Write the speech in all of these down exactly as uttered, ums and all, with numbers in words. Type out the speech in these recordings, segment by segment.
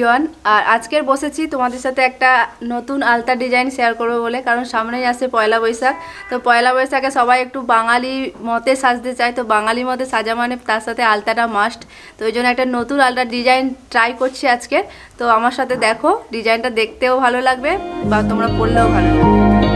Everyone. আর আজকের বসেছি তোমাদের সাথে একটা নতুন আলতা ডিজাইন শেয়ার করবো বলে, কারণ সামনেই আসে পয়লা বৈশাখ। তো পয়লা বৈশাখে সবাই একটু বাঙালি মতে সাজতে চায়, তো বাঙালি মতে সাজা মানে তার সাথে আলতাটা মাস্ট। তো ওই জন্য একটা নতুন আলতা ডিজাইন ট্রাই করছি আজকে। তো আমার সাথে দেখো, ডিজাইনটা দেখতেও ভালো লাগবে বা তোমরা পরলেও ভালো লাগবে।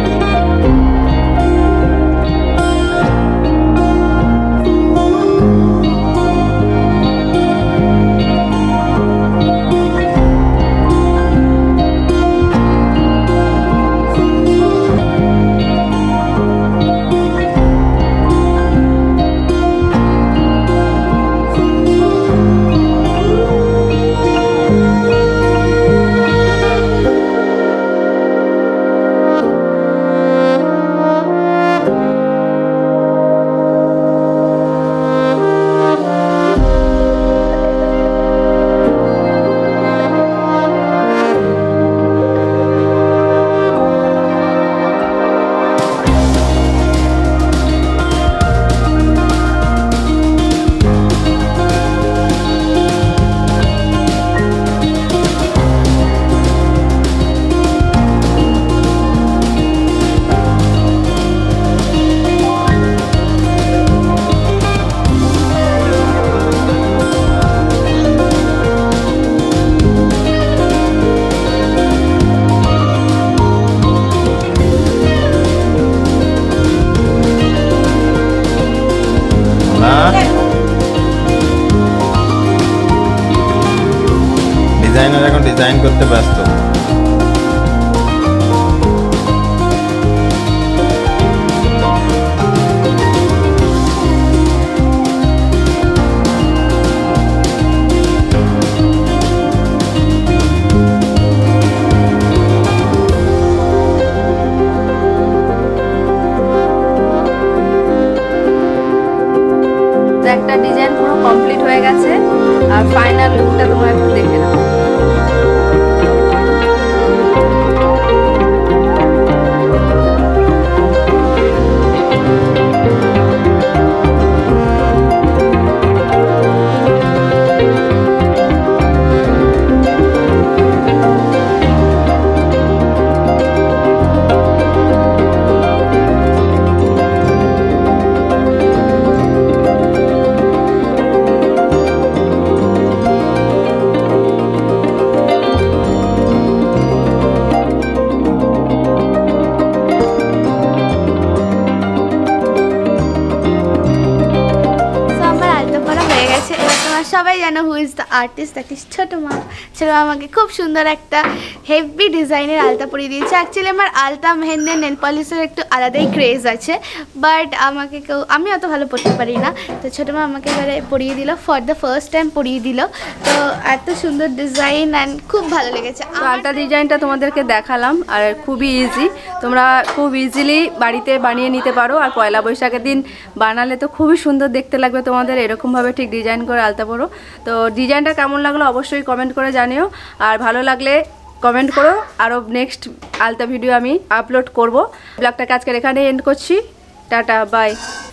ডিজাইনার এখন ডিজাইন করতে ব্যস্ত। একটা ডিজাইন পুরো কমপ্লিট হয়ে গেছে, আর ফাইনাল লুকটা তোমরা একটু দেখে নাও। সবাই জানো who is the artist, that is ছোটো মা। ছোটো মা আমাকে খুব সুন্দর একটা হেভি ডিজাইনের আলতা পরিয়ে দিয়েছে। অ্যাকচুয়ালি আমার আলতা মেহেন্দি নেল পলিশের একটু আলাদাই ক্রেজ আছে, বাট আমাকে কেউ আমি অত ভালো পরতে পারি না। তো ছোটো মা আমাকে এবারে পরিয়ে দিল, ফর দ্য ফার্স্ট টাইম পরিয়ে দিল। তো এত সুন্দর ডিজাইন অ্যান্ড খুব ভালো লেগেছে। আলতা ডিজাইনটা তোমাদেরকে দেখালাম, আর খুবই ইজি, তোমরা খুব ইজিলি বাড়িতে বানিয়ে নিতে পারো। আর পয়লা বৈশাখের দিন বানালে তো খুবই সুন্দর দেখতে লাগবে তোমাদের, এরকমভাবে ঠিক ডিজাইন করে আলতা পরো। তো ডিজাইনটা কেমন লাগলো অবশ্যই কমেন্ট করে জানিও, আর ভালো লাগলে কমেন্ট করো। আরও নেক্সট আলতা ভিডিও আমি আপলোড করব। ব্লগটাকে আজকের এখানে এন্ড করছি। Tata, by.